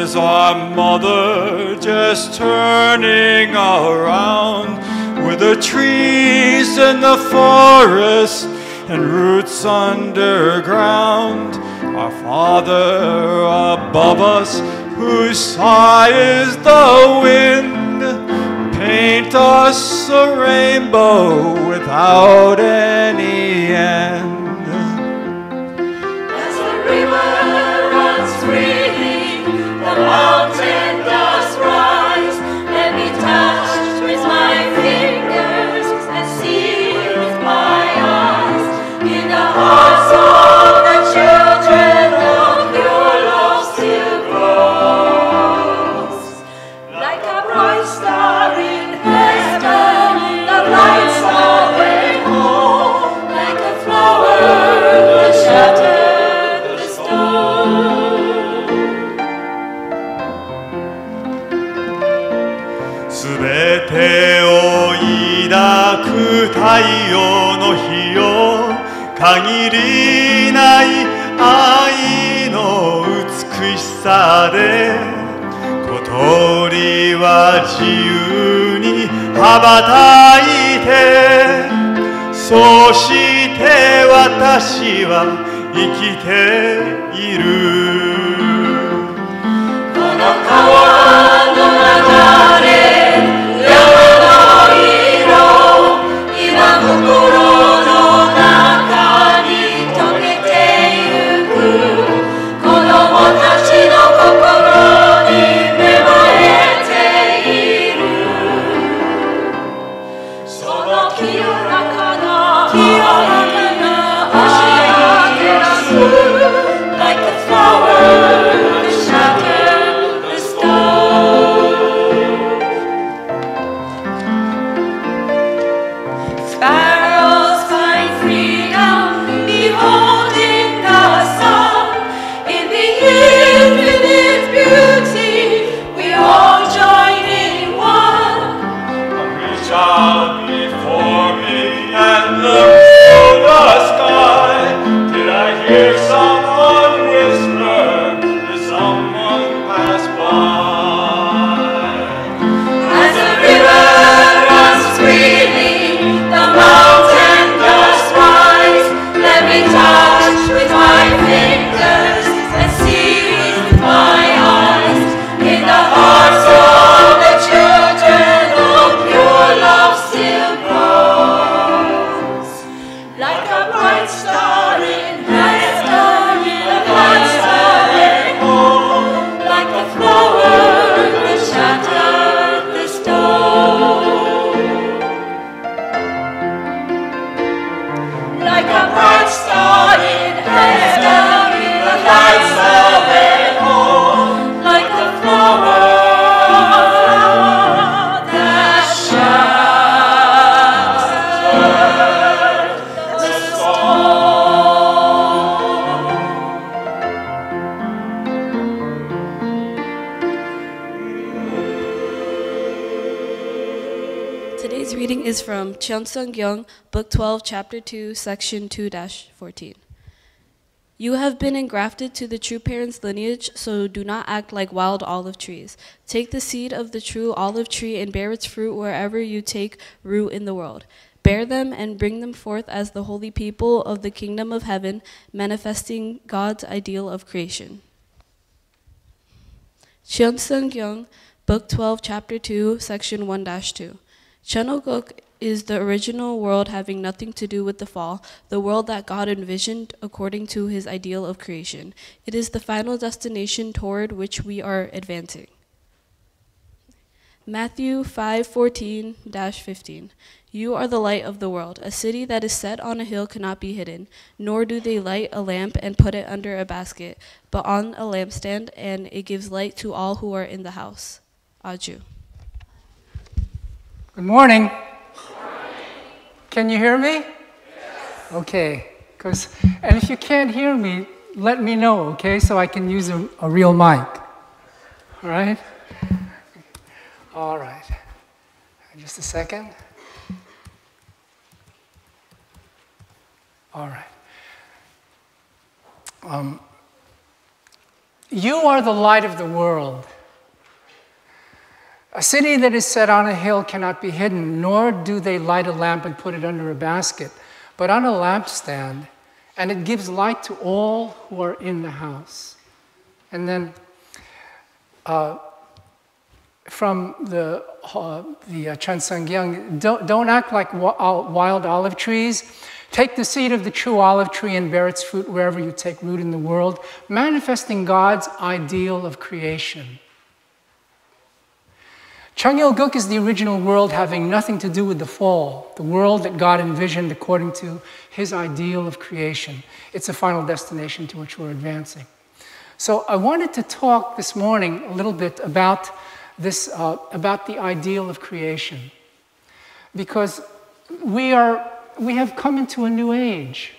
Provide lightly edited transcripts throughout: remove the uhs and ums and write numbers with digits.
was our mother just turning around, with the trees in the forest and roots underground. Our Father above us, whose sigh is the wind, paint us a rainbow without any end. As the river runs freely, the mountain does rise. Let me touch with my fingers and see with my eyes. In the hearts of the children of your love still grows. Like a bright star in heaven, the lights are way home. Like a flower that shattered the stone. すべてを抱く太陽の日よ、限りない愛の美しさで、小鳥は自由に羽ばたいて、そして私は生きている。 この川の流れ、山の色、今心の中に溶けてゆく。子供たちの心に芽生えている。その清らかな星が照らす。Like a flower that shattered the stone. Sparrows find freedom, beholding the sun. In the infinite beauty, we all join in one. Reach out before me and look to the sky. Did I hear someone whisper? Did someone pass by? As the river runs freely, the mountain does rise. Let me touch with my fingers and see with my eyes. In the hearts of the children of pure love still grows. Like a bright star in heaven, the lights are at home. Like a flower that shattered the stone. Like a bright star in heaven, the lights are at home. Like a flower that shattered the stone. Today's reading is from Cheonseong-gyeong, Book 12, Chapter 2, Section 2-14. You have been engrafted to the true parent's lineage, so do not act like wild olive trees. Take the seed of the true olive tree and bear its fruit wherever you take root in the world. Bear them and bring them forth as the holy people of the kingdom of heaven, manifesting God's ideal of creation. Cheonseong-gyeong, Book 12, Chapter 2, Section 1-2. Cheonoguk is the original world having nothing to do with the fall, the world that God envisioned according to his ideal of creation. It is the final destination toward which we are advancing. Matthew 5:14-15. You are the light of the world. A city that is set on a hill cannot be hidden, nor do they light a lamp and put it under a basket, but on a lampstand, and it gives light to all who are in the house. Aju. Good morning. Can you hear me? Yes. Okay. And if you can't hear me, let me know, okay, so I can use a real mic. All right? All right. Just a second. All right. You are the light of the world. A city that is set on a hill cannot be hidden, nor do they light a lamp and put it under a basket, but on a lampstand, and it gives light to all who are in the house. And then from the Chansangyang, don't act like wild olive trees. Take the seed of the true olive tree and bear its fruit wherever you take root in the world, manifesting God's ideal of creation. Changyol-guk is the original world having nothing to do with the fall, the world that God envisioned according to his ideal of creation. It's a final destination to which we're advancing. So I wanted to talk this morning a little bit about this, about the ideal of creation, because we have come into a new age.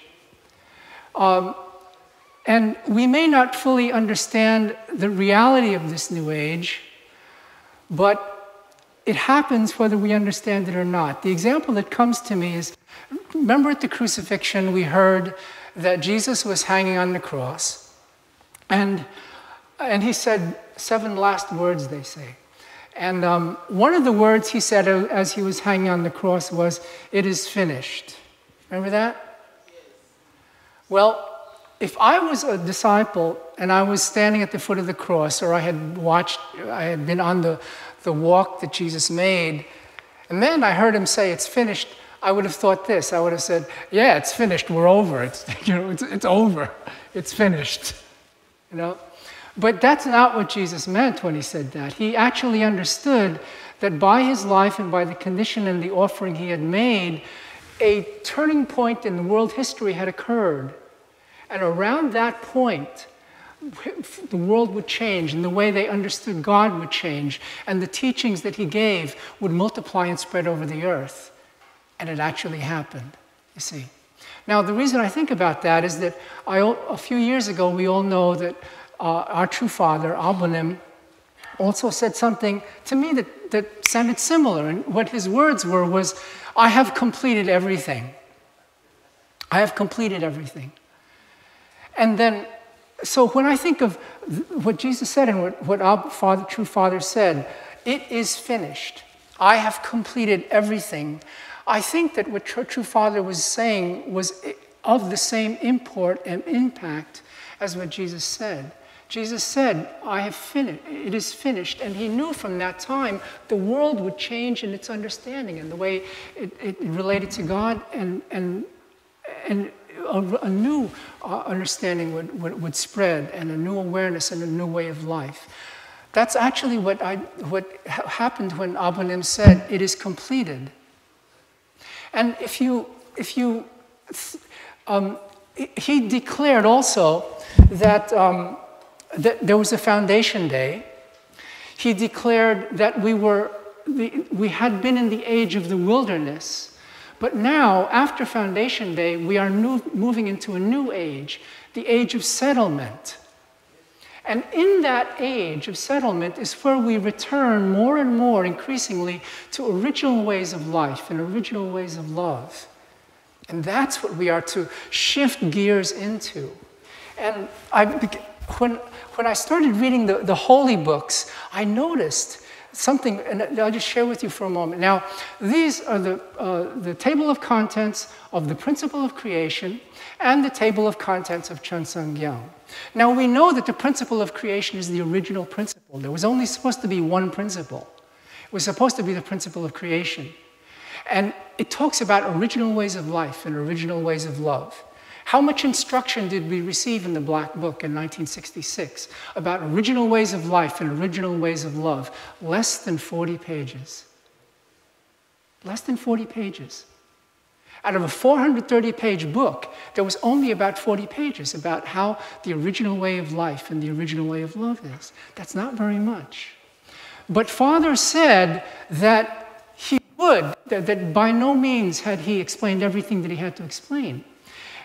And we may not fully understand the reality of this new age, but it happens whether we understand it or not. The example that comes to me is, remember at the crucifixion we heard that Jesus was hanging on the cross, and he said 7 last words, they say. And one of the words he said as he was hanging on the cross was, "It is finished." Remember that? Well, if I was a disciple and I was standing at the foot of the cross, or I had been on the walk that Jesus made, and then I heard him say, "It's finished," I would have thought this. I would have said, "Yeah, it's finished. We're over. It's over. It's finished." You know? But that's not what Jesus meant when he said that. He actually understood that by his life and by the condition and the offering he had made, a turning point in world history had occurred. And around that point, the world would change, and the way they understood God would change, and the teachings that he gave would multiply and spread over the earth. And it actually happened, you see. Now, the reason I think about that is that a few years ago, we all know that our true father, Abonim, also said something to me that sounded similar. And what his words were was, "I have completed everything. I have completed everything." And then, so when I think of what Jesus said and what our true father said, "It is finished. I have completed everything," I think that what true father was saying was of the same import and impact as what Jesus said. Jesus said, "I have finished, it is finished," and he knew from that time the world would change in its understanding and the way it related to God, and a new understanding would spread, and a new awareness and a new way of life. That's actually what happened when Abonim said, "It is completed." And he declared also that there was a foundation day. He declared that we had been in the age of the wilderness, but now, after Foundation Day, we are moving into a new age, the age of settlement. And in that age of settlement is where we return more and more, increasingly, to original ways of life and original ways of love. And that's what we are to shift gears into. And when I started reading the holy books, I noticed something, and I'll just share with you for a moment. Now, these are the table of contents of the principle of creation and the table of contents of Chansangyang. Now, we know that the principle of creation is the original principle. There was only supposed to be one principle. It was supposed to be the principle of creation. And it talks about original ways of life and original ways of love. How much instruction did we receive in the Black Book in 1966 about original ways of life and original ways of love? Less than 40 pages. Less than 40 pages. Out of a 430-page book, there was only about 40 pages about how the original way of life and the original way of love is. That's not very much. But Father said that he would, that by no means had he explained everything that he had to explain.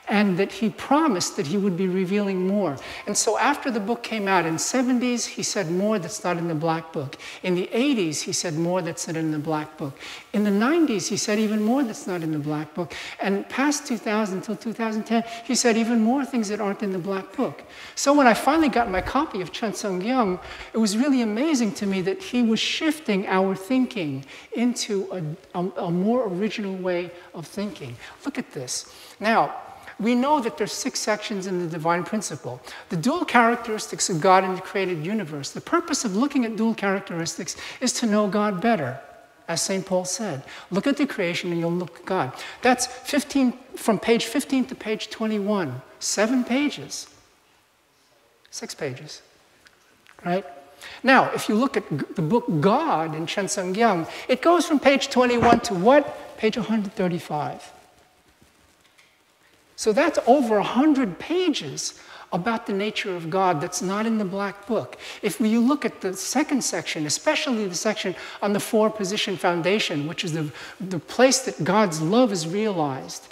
and that he promised that he would be revealing more. And so after the book came out in the 70s, he said more that's not in the Black Book. In the 80s, he said more that's not in the Black Book. In the 90s, he said even more that's not in the Black Book. And past 2000 until 2010, he said even more things that aren't in the Black Book. So when I finally got my copy of Chun Sung-gyung, it was really amazing to me that he was shifting our thinking into a more original way of thinking. Look at this. Now, we know that there's 6 sections in the divine principle. The dual characteristics of God in the created universe. The purpose of looking at dual characteristics is to know God better, as St. Paul said. Look at the creation and you'll look at God. That's 15, from page 15 to page 21. 7 pages. 6 pages, right? Now, if you look at the book God in Chun Sung-gyung, it goes from page 21 to what? Page 135. So that's over 100 pages about the nature of God that's not in the Black Book. If you look at the second section, especially the section on the 4-position foundation, which is the place that God's love is realized,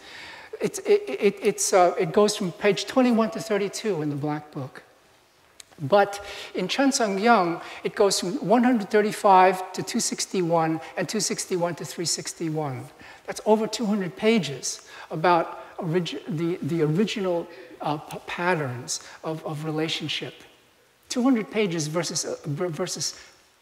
it goes from page 21 to 32 in the Black Book. But in Chun Sung-gyung, it goes from 135 to 261 and 261 to 361. That's over 200 pages about the original patterns of relationship. 200 pages versus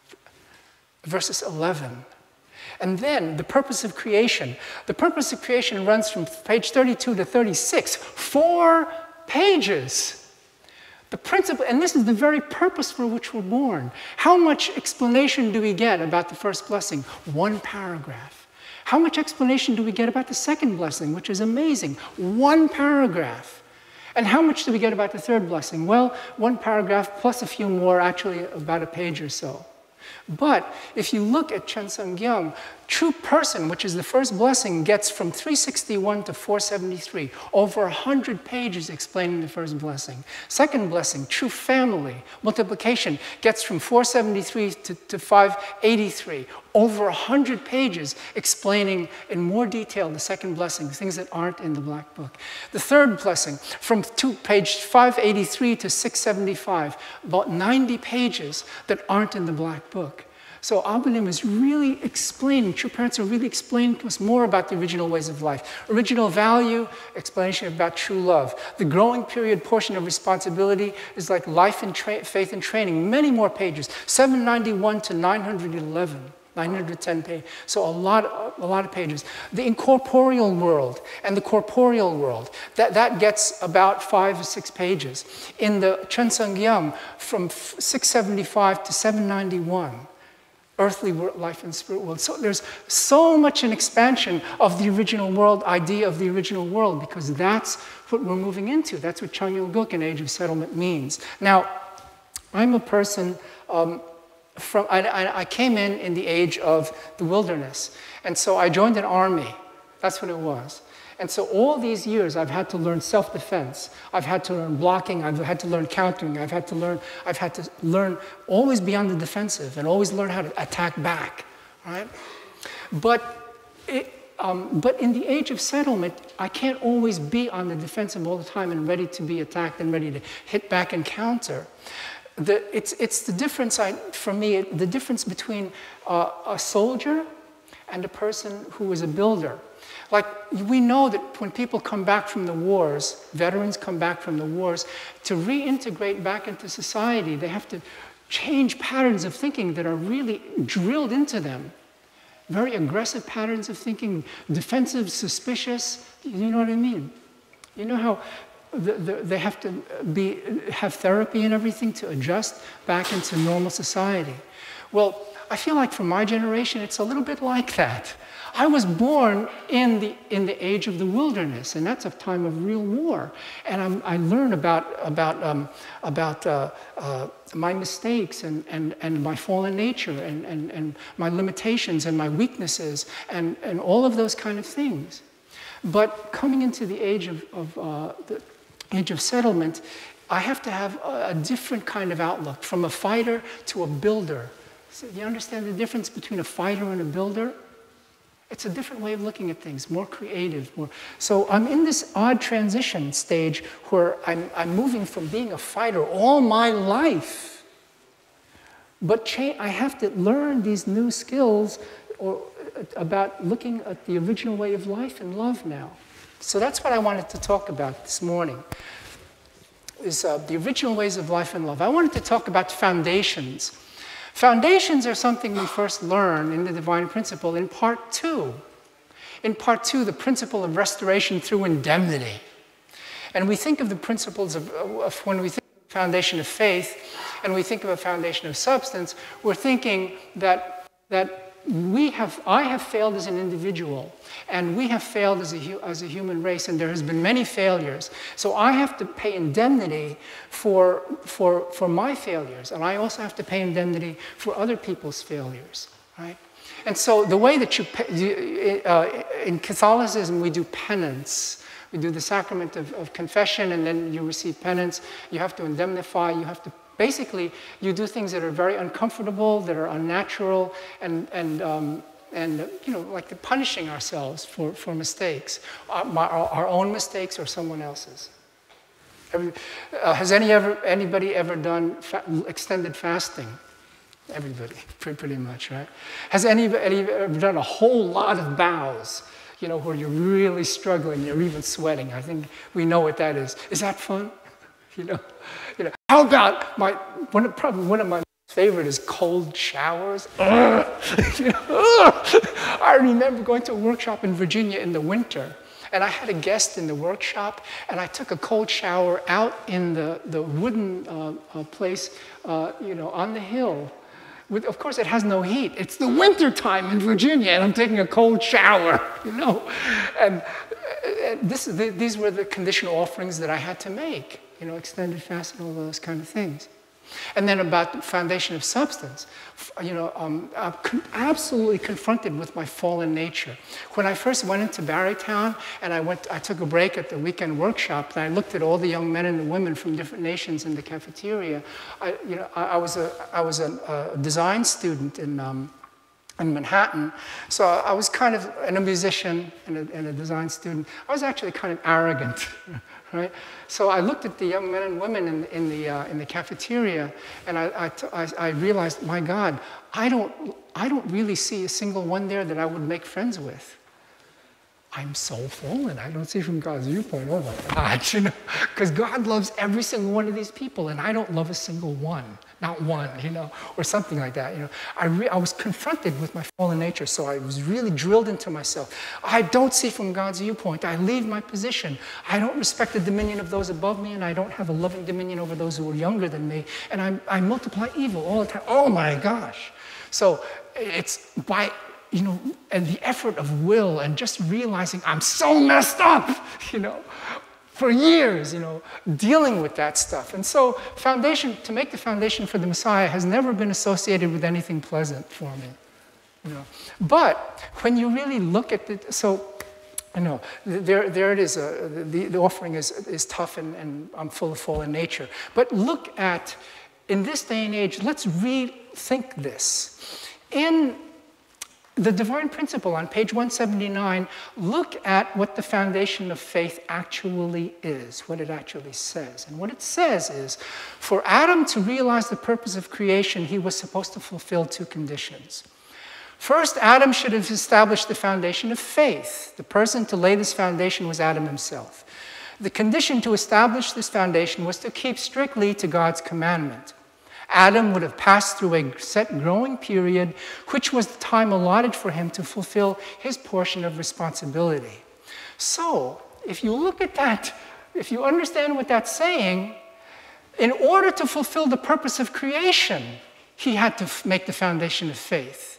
11. And then the purpose of creation. The purpose of creation runs from page 32 to 36. 4 pages. The principle, and this is the very purpose for which we're born. How much explanation do we get about the first blessing? 1 paragraph. How much explanation do we get about the second blessing, which is amazing? 1 paragraph. And how much do we get about the third blessing? Well, 1 paragraph plus a few more, actually about a page or so. But if you look at Chun Sung-gyung, true person, which is the first blessing, gets from 361 to 473, over 100 pages explaining the first blessing. Second blessing, true family, multiplication, gets from 473 to 583, over 100 pages explaining in more detail the second blessing, things that aren't in the Black Book. The third blessing, from page 583 to 675, about 90 pages that aren't in the Black Book. So Abanim is really explaining, true parents are really explaining to us more about the original ways of life. Original value, explanation about true love. The growing period portion of responsibility is like life and faith and training. Many more pages, 791 to 911. 910 pages, so a lot of pages. The incorporeal world and the corporeal world, that gets about 5 or 6 pages. In the Chun Sung-gyung, from 675 to 791, earthly world, life and spirit world. So there's so much an expansion of the original world, idea of the original world, because that's what we're moving into. That's what Changyol-guk in Age of Settlement means. Now, I'm a person, I came in the age of the wilderness. And so I joined an army. That's what it was. And so all these years, I've had to learn self-defense. I've had to learn blocking. I've had to learn countering. I've had to learn always be on the defensive and always learn how to attack back, right? But in the age of settlement, I can't always be on the defensive all the time and ready to be attacked and ready to hit back and counter. It's the difference, for me, the difference between a soldier and a person who is a builder. Like, we know that when people come back from the wars, veterans come back from the wars, to reintegrate back into society, they have to change patterns of thinking that are really drilled into them. Very aggressive patterns of thinking, defensive, suspicious, you know what I mean? You know how they have to have therapy and everything to adjust back into normal society. Well, I feel like for my generation, it's a little bit like that. I was born in the age of the wilderness, and that's a time of real war. And I learn about my mistakes and my fallen nature and my limitations and my weaknesses and all of those kind of things. But coming into the age of settlement, I have to have a different kind of outlook, from a fighter to a builder. So you understand the difference between a fighter and a builder? It's a different way of looking at things, more creative. So I'm in this odd transition stage where I'm moving from being a fighter all my life. But I have to learn these new skills about looking at the original way of life and love now. So that's what I wanted to talk about this morning, is the original ways of life and love. I wanted to talk about foundations. Foundations are something we first learn in the divine principle in part 2. In part 2, the principle of restoration through indemnity. And we think of the principles of when we think of the foundation of faith and we think of a foundation of substance, we're thinking that I have failed as an individual, and we have failed as a human race, and there has been many failures. So I have to pay indemnity for my failures, and I also have to pay indemnity for other people's failures, right? And so the way that in Catholicism, we do penance. We do the sacrament of confession, and then you receive penance. You have to indemnify. You have to basically, you do things that are very uncomfortable, that are unnatural, and you know, like punishing ourselves for mistakes, our own mistakes or someone else's. Has anybody ever done extended fasting? Everybody, pretty much, right? Has anybody ever done a whole lot of bows? You know, where you're really struggling, you're even sweating. I think we know what that is. Is that fun? You know. How about probably one of my favorite is cold showers. You know, I remember going to a workshop in Virginia in the winter, and I had a guest in the workshop, and I took a cold shower out in the wooden place, you know, on the hill. Of course, it has no heat. It's the winter time in Virginia, and I'm taking a cold shower, you know. And these were the conditional offerings that I had to make. You know, extended fast and all those kind of things. And then about the foundation of substance, you know, I'm absolutely confronted with my fallen nature. When I first went into Barrytown and I took a break at the weekend workshop, and I looked at all the young men and women from different nations in the cafeteria. I was a design student in Manhattan, so I was kind of a musician and a design student. I was actually kind of arrogant. Right? So I looked at the young men and women in the cafeteria, and I realized, my God, I don't really see a single one there that I would make friends with. I'm so fallen. I don't see from God's viewpoint. Oh my God, you know, because God loves every single one of these people, and I don't love a single one, not one, you know, or something like that. You know, I was confronted with my fallen nature, so I was really drilled into myself. I don't see from God's viewpoint. I leave my position. I don't respect the dominion of those above me, and I don't have a loving dominion over those who are younger than me, and I multiply evil all the time. Oh my gosh! So it's by, you know, and the effort of will and just realizing I'm so messed up, you know, for years, you know, dealing with that stuff. And so to make the foundation for the Messiah has never been associated with anything pleasant for me, you know. But when you really look at it, so, you know, there it is, the offering is tough and I'm full of fallen nature. But look at, in this day and age, let's rethink this. In the divine principle on page 179, look at what the foundation of faith actually is, what it actually says. And what it says is, for Adam to realize the purpose of creation, he was supposed to fulfill two conditions. First, Adam should have established the foundation of faith. The person to lay this foundation was Adam himself. The condition to establish this foundation was to keep strictly to God's commandment. Adam would have passed through a set growing period, which was the time allotted for him to fulfill his portion of responsibility. So, if you look at that, if you understand what that's saying, in order to fulfill the purpose of creation, he had to make the foundation of faith.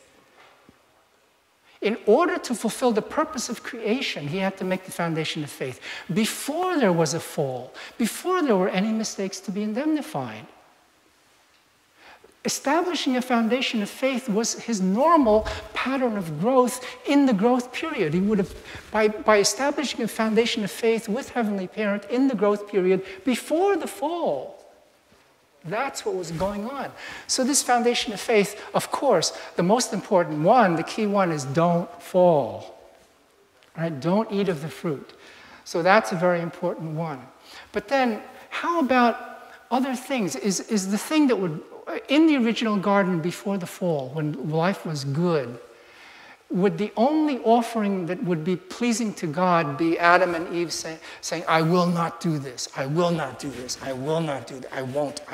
In order to fulfill the purpose of creation, he had to make the foundation of faith. Before there was a fall, before there were any mistakes to be indemnified. Establishing a foundation of faith was his normal pattern of growth in the growth period. He would have, by establishing a foundation of faith with Heavenly Parent in the growth period before the fall, That's what was going on. So this foundation of faith, of course, the most important one, the key one is don't fall. Right? Don't eat of the fruit. So that's a very important one. But then, how about other things? Is the thing that would, in the original garden before the fall, when life was good, would the only offering that would be pleasing to God be Adam and Eve saying, I will not do this, I will not do this, I will not do that, I won't,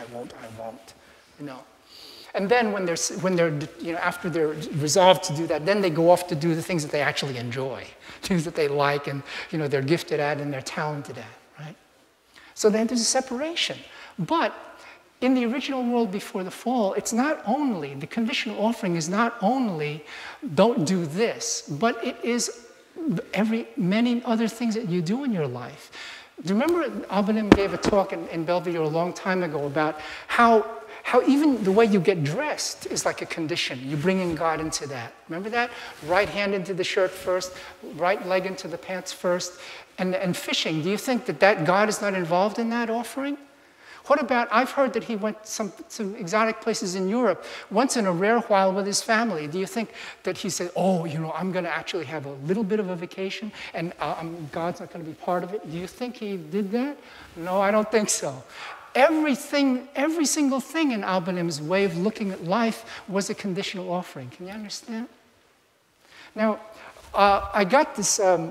you know. And then when they're you know, after they're resolved to do that, then they go off to do the things that they actually enjoy, things that they like and, you know, they're gifted at and they're talented at, right? So then there's a separation. But in the original world before the fall, it's not only, the conditional offering is not only don't do this, but it is many other things that you do in your life. Do you remember Abanim gave a talk in Bellevue a long time ago about how even the way you get dressed is like a condition. You bring in God into that. Remember that? Right hand into the shirt first, right leg into the pants first. And fishing, do you think that God is not involved in that offering? What about, I've heard that he went some exotic places in Europe once in a rare while with his family. Do you think that he said, oh, you know, I'm going to actually have a little bit of a vacation and God's not going to be part of it? Do you think he did that? No, I don't think so. Every single thing in Albanim's way of looking at life was a conditional offering. Can you understand? Now, I got this, a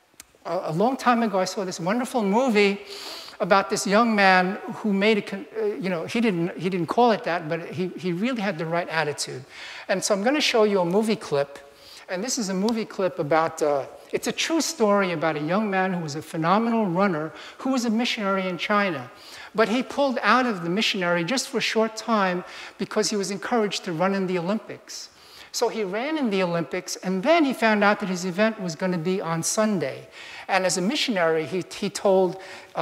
long time ago, I saw this wonderful movie about this young man who made you know, he didn't call it that, but he really had the right attitude. And so I'm going to show you a movie clip. And this is a movie clip about, it's a true story about a young man who was a phenomenal runner who was a missionary in China. But he pulled out of the missionary just for a short time because he was encouraged to run in the Olympics. So he ran in the Olympics, and then he found out that his event was going to be on Sunday. And as a missionary, he told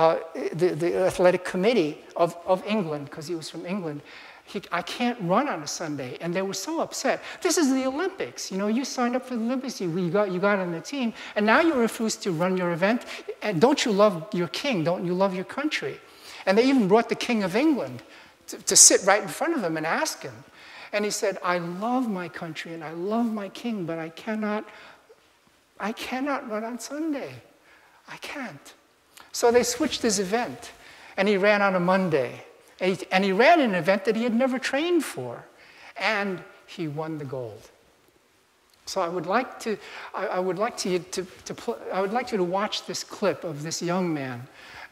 the athletic committee of England, because he was from England, I can't run on a Sunday. And they were so upset. This is the Olympics. You know, you signed up for the Olympics, you got on the team, and now you refuse to run your event. And don't you love your king? Don't you love your country? And they even brought the King of England to sit right in front of him and ask him. And he said, I love my country and I love my king, but I cannot run on Sunday. I can't. So they switched his event, and he ran on a Monday. And he ran an event that he had never trained for, and he won the gold. So I would like you to watch this clip of this young man.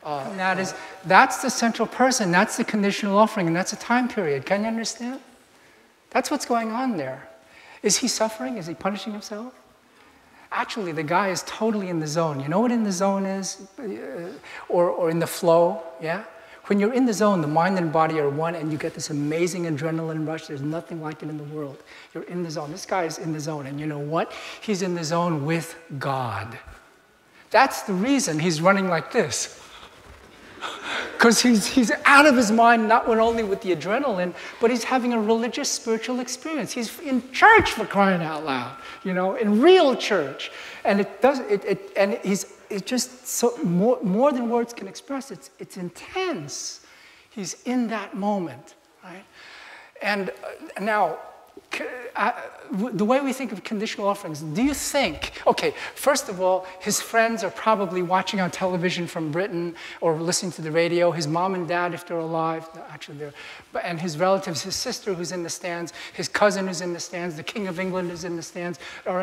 That's the central person, that's the conditional offering, and that's a time period. Can you understand? That's what's going on there. Is he suffering? Is he punishing himself? Actually, the guy is totally in the zone. You know what in the zone is? Or in the flow, yeah? When you're in the zone, the mind and body are one, and you get this amazing adrenaline rush. There's nothing like it in the world. You're in the zone. This guy is in the zone, and you know what? He's in the zone with God. That's the reason he's running like this. Because he's out of his mind, not only with the adrenaline, but he's having a religious, spiritual experience. He's in church, for crying out loud, you know, in real church. And it's just so more than words can express. It's intense. He's in that moment, right? And now, the way we think of conditional offerings, do you think, okay, first of all, his friends are probably watching on television from Britain or listening to the radio, his mom and dad, if they're alive, actually they're, and his relatives, his sister who's in the stands, his cousin who's in the stands, the King of England is in the stands.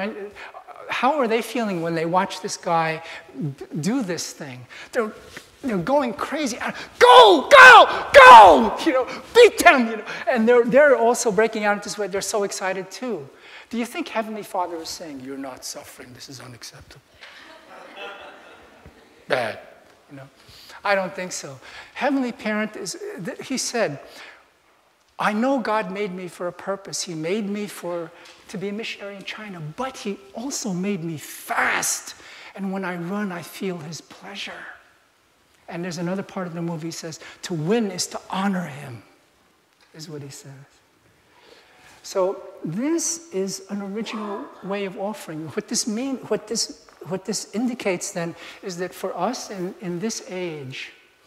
How are they feeling when they watch this guy do this thing? They're going crazy. Go, go, go! You know, beat them. You know, and they're also breaking out into sweat. They're so excited too. Do you think Heavenly Father is saying, "You're not suffering. This is unacceptable"? Bad. You know, I don't think so. Heavenly Parent is. He said, "I know God made me for a purpose. He made me to be a missionary in China, but He also made me fast. And when I run, I feel His pleasure." And there's another part of the movie that says, to win is to honor Him, is what he says. So this is an original way of offering. What this indicates then is that for us in this age,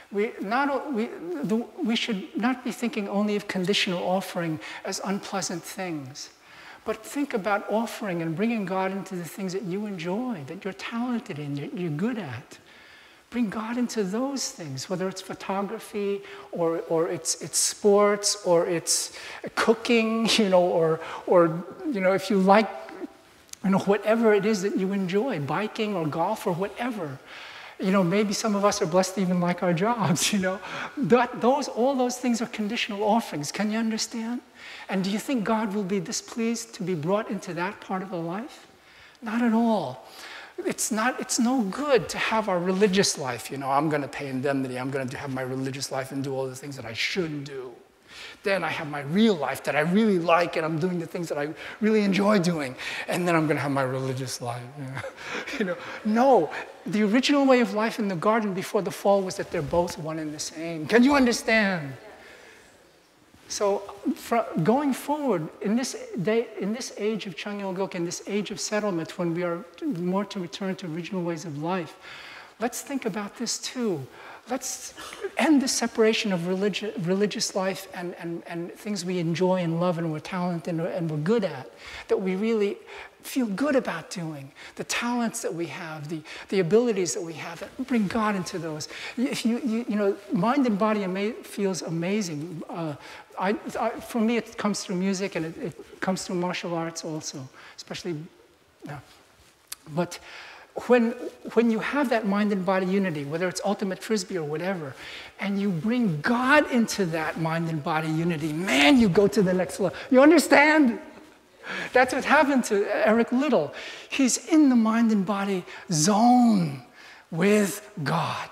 We should not be thinking only of conditional offering as unpleasant things, but think about offering and bringing God into the things that you enjoy, that you're talented in, you're good at. Bring God into those things, whether it's photography or it's sports or it's cooking, or if you like, whatever it is that you enjoy, biking or golf or whatever. Maybe some of us are blessed to even like our jobs, all those things are conditional offerings. Can you understand? And do you think God will be displeased to be brought into that part of the life? Not at all. It's no good to have our religious life. I'm going to pay indemnity. I'm going to have my religious life and do all the things that I should do. Then I have my real life that I really like, and I'm doing the things that I really enjoy doing. And then I'm going to have my religious life. No, the original way of life in the garden before the fall was that they're both one and the same. Can you understand? So going forward, in this age of Changyol-guk, in this age of settlement, when we are more to return to original ways of life, let's think about this too. Let's end the separation of religious life and things we enjoy and love and we're talented and we're good at, that we really feel good about doing, the talents that we have, the abilities that we have, bring God into those. If mind and body feels amazing. For me, it comes through music and it comes through martial arts also, especially. But when you have that mind and body unity, whether it's ultimate frisbee or whatever, and you bring God into that mind and body unity, man, you go to the next level. You understand? That's what happened to Eric Liddell. He's in the mind and body zone with God.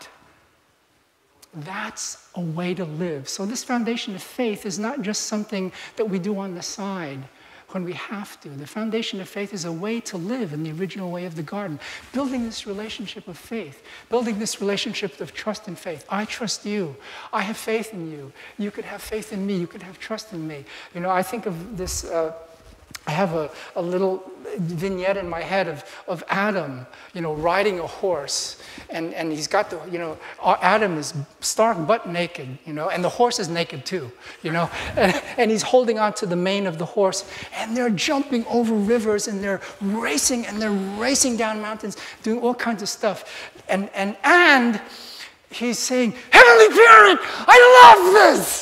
That's a way to live. So this foundation of faith is not just something that we do on the side when we have to. The foundation of faith is a way to live in the original way of the garden, building this relationship of faith, building this relationship of trust and faith. I trust you. I have faith in you. You could have faith in me. You could have trust in me. I think of this, I have a little vignette in my head of Adam, riding a horse. And he's got Adam is stark butt naked, and the horse is naked too, and he's holding on to the mane of the horse, and they're jumping over rivers, and they're racing down mountains, doing all kinds of stuff. And he's saying, Heavenly Parent, I love this!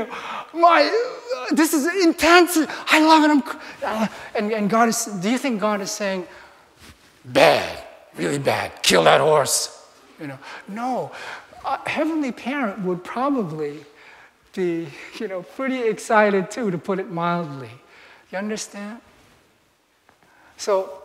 This is intense. I love it. And God is, do you think God is saying, bad, really bad, kill that horse? No. Heavenly Parent would probably be, pretty excited too, to put it mildly. You understand? So,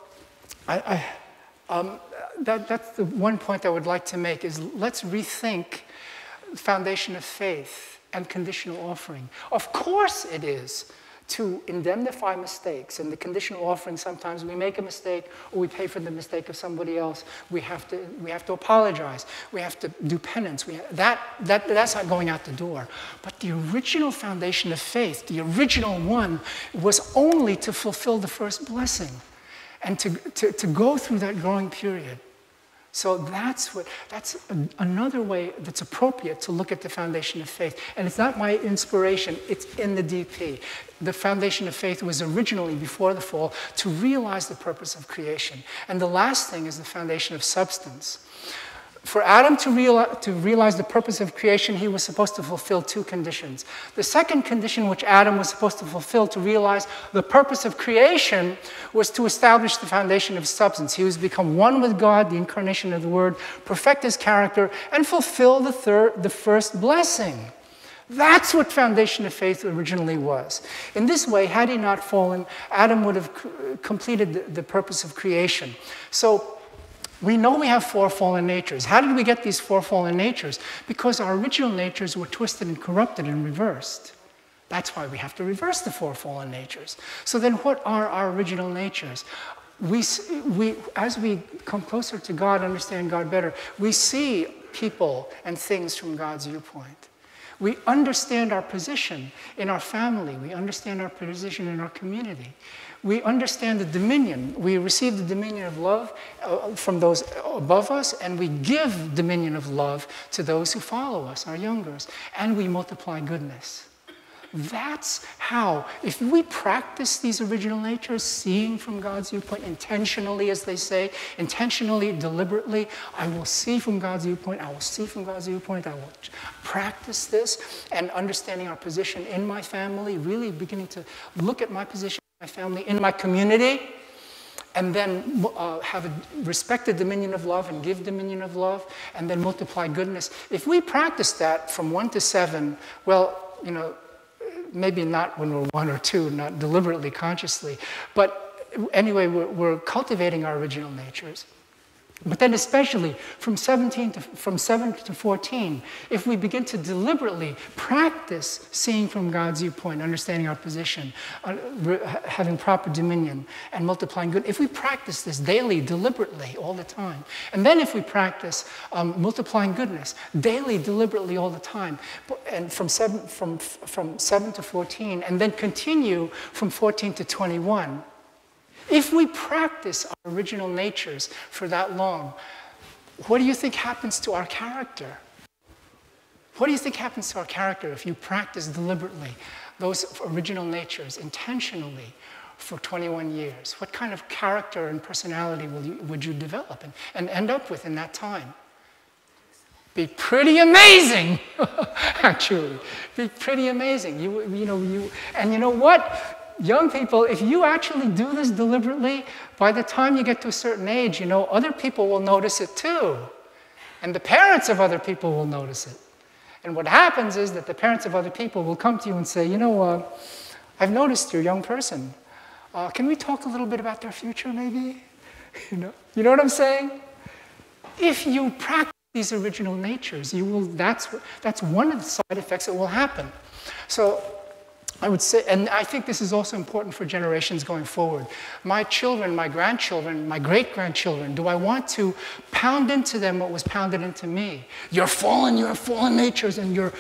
that's the one point I would like to make is let's rethink the foundation of faith and conditional offering. Of course it is to indemnify mistakes. And the conditional offering, sometimes we make a mistake or we pay for the mistake of somebody else. We have to apologize. We have to do penance. That's not going out the door. But the original foundation of faith, the original one, was only to fulfill the first blessing and to go through that growing period. So that's another way that's appropriate to look at the foundation of faith. And it's not my inspiration, it's in the DP. The foundation of faith was originally, before the fall, to realize the purpose of creation. And the last thing is the foundation of substance. For Adam to realize the purpose of creation, he was supposed to fulfill two conditions. The second condition which Adam was supposed to fulfill to realize the purpose of creation was to establish the foundation of substance. He was to become one with God, the incarnation of the Word, perfect his character, and fulfill the first blessing. That's what foundation of faith originally was. In this way, had he not fallen, Adam would have completed the purpose of creation. So, we know we have four fallen natures. How did we get these four fallen natures? Because our original natures were twisted and corrupted and reversed. That's why we have to reverse the four fallen natures. So then what are our original natures? As we come closer to God, understand God better, we see people and things from God's viewpoint. We understand our position in our family. We understand our position in our community. We understand the dominion. We receive the dominion of love from those above us, and we give dominion of love to those who follow us, our youngers, and we multiply goodness. That's how, if we practice these original natures, seeing from God's viewpoint, intentionally, as they say, intentionally, deliberately, I will see from God's viewpoint, I will see from God's viewpoint, I will practice this, and understanding our position in my family, really beginning to look at my position in my family, in my community, and then respect the dominion of love and give dominion of love, and then multiply goodness. If we practice that from 1 to 7, well, you know, maybe not when we're 1 or 2, not deliberately, consciously, but anyway, we're cultivating our original natures. But then especially from 7 to 14, if we begin to deliberately practice seeing from God's viewpoint, understanding our position, having proper dominion, and multiplying good, if we practice this daily, deliberately, all the time, and then if we practice multiplying goodness daily, deliberately, all the time, and from 7 to 14, and then continue from 14 to 21, if we practice our original natures for that long, what do you think happens to our character? What do you think happens to our character if you practice deliberately those original natures intentionally for 21 years? What kind of character and personality would you develop and end up with in that time? Be pretty amazing, actually. Be pretty amazing. And you know what? Young people, if you actually do this deliberately, by the time you get to a certain age, you know, other people will notice it too. And the parents of other people will notice it. And what happens is that the parents of other people will come to you and say, you know, I've noticed you're a young person. Can we talk a little bit about their future, maybe? You know what I'm saying? If you practice these original natures, that's one of the side effects that will happen. So I would say, and I think this is also important for generations going forward. My children, my grandchildren, my great-grandchildren, do I want to pound into them what was pounded into me? You have fallen natures, and you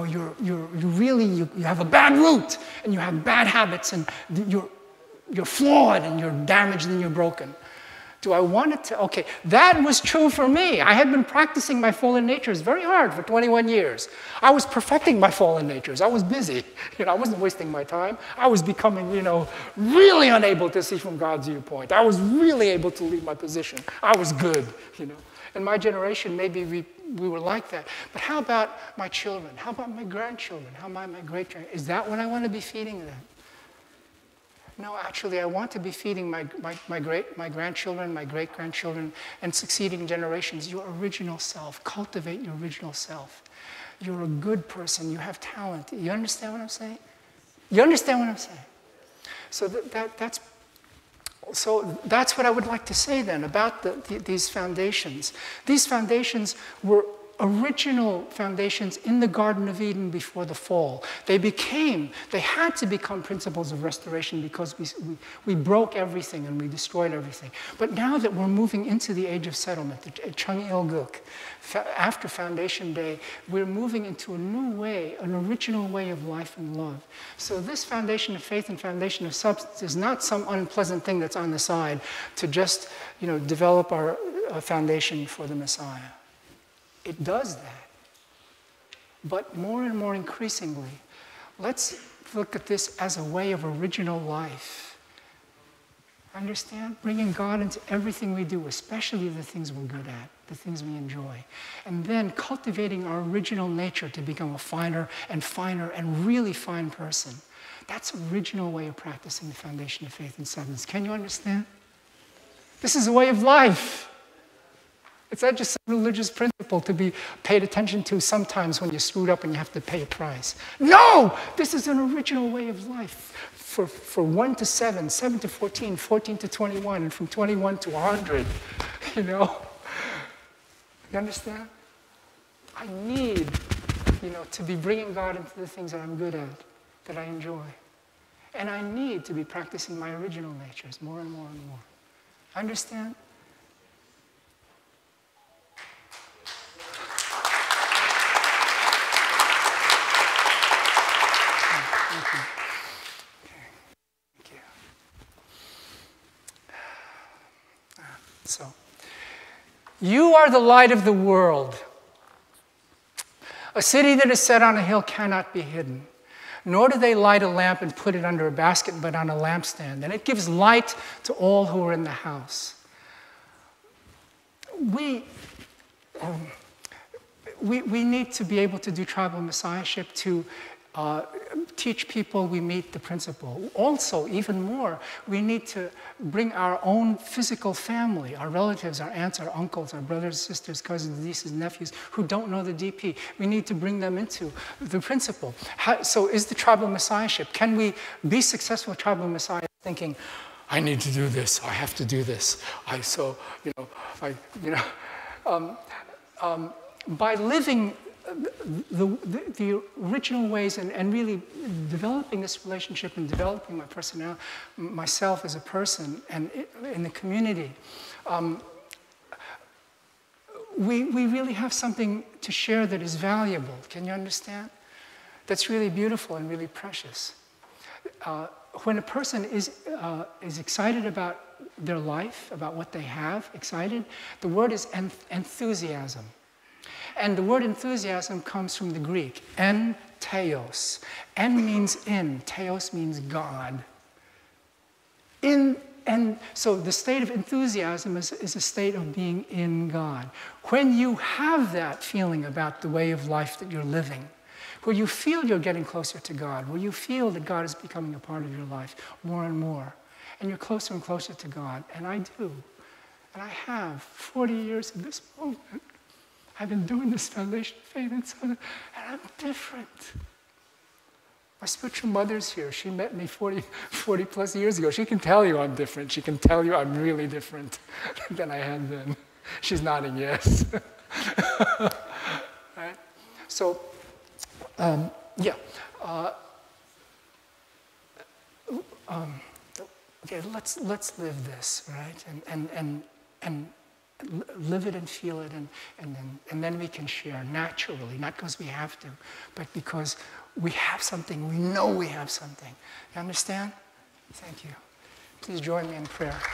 have a bad root, and you have bad habits, and you're flawed, and you're damaged, and you're broken. Do I want it to? Okay, that was true for me. I had been practicing my fallen natures very hard for 21 years. I was perfecting my fallen natures. I was busy. I wasn't wasting my time. I was becoming, really unable to see from God's viewpoint. I was really able to leave my position. I was good, In my generation, maybe we were like that. But how about my children? How about my grandchildren? How about my great-grandchildren? Is that what I want to be feeding them? No, actually, I want to be feeding my grandchildren, my great-grandchildren, and succeeding generations your original self. Cultivate your original self. You're a good person. You have talent. You understand what I'm saying? You understand what I'm saying? So that's what I would like to say then about these foundations. These foundations were original foundations in the Garden of Eden before the fall. They had to become principles of restoration because we broke everything and we destroyed everything. But now that we're moving into the age of settlement, the Chung Il Guk, after Foundation Day, we're moving into a new way, an original way of life and love. So this foundation of faith and foundation of substance is not some unpleasant thing that's on the side to just, develop our foundation for the Messiah. It does that. But more and more increasingly, let's look at this as a way of original life. Understand? Bringing God into everything we do, especially the things we're good at, the things we enjoy. And then cultivating our original nature to become a finer and really fine person. That's an original way of practicing the foundation of faith and substance. Can you understand? This is a way of life. It's not just a religious principle to be paid attention to sometimes when you're screwed up and you have to pay a price. No! This is an original way of life for 1 to 7, 7 to 14, 14 to 21, and from 21 to 100. You understand? I need, to be bringing God into the things that I'm good at, that I enjoy. And I need to be practicing my original natures more and more and more. Understand? So, you are the light of the world. A city that is set on a hill cannot be hidden. Nor do they light a lamp and put it under a basket, but on a lampstand. And it gives light to all who are in the house. We need to be able to do tribal messiahship to teach people we meet the principle. Also, even more, we need to bring our own physical family, our relatives, our aunts, our uncles, our brothers, sisters, cousins, nieces, nephews, who don't know the DP. We need to bring them into the principle. So is the tribal messiahship, can we be successful tribal messiahs thinking, I need to do this, I have to do this, by living the original ways and really developing this relationship and developing my personality, myself as a person and in the community, we really have something to share that is valuable. Can you understand? That's really beautiful and really precious. When a person is excited about their life, about what they have, excited, the word is enthusiasm. And the word enthusiasm comes from the Greek, en theos. En means in, theos means God. And so the state of enthusiasm is a state of being in God. When you have that feeling about the way of life that you're living, where you feel you're getting closer to God, where you feel that God is becoming a part of your life more and more, and you're closer and closer to God, and I do, and I have 40 years of this moment. I've been doing this foundation of faith and I'm different. My spiritual mother's here. She met me 40 plus years ago. She can tell you I'm different. She can tell you I'm really different than I had then. She's nodding yes. Right? So, yeah. Okay, let's live this, right? And live it and feel it, and then we can share naturally, not because we have to, but because we have something, we know we have something. You understand? Thank you. Please join me in prayer.